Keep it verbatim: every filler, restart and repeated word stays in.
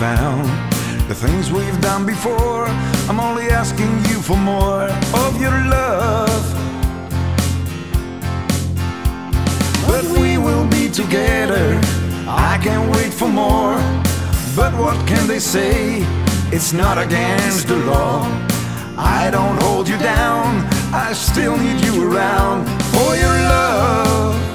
found the things we've done before. I'm only asking you for more of your love. But we will be together, I can't wait for more. But what can they say? It's not against the law. I don't hold you down, I still need you around for your love.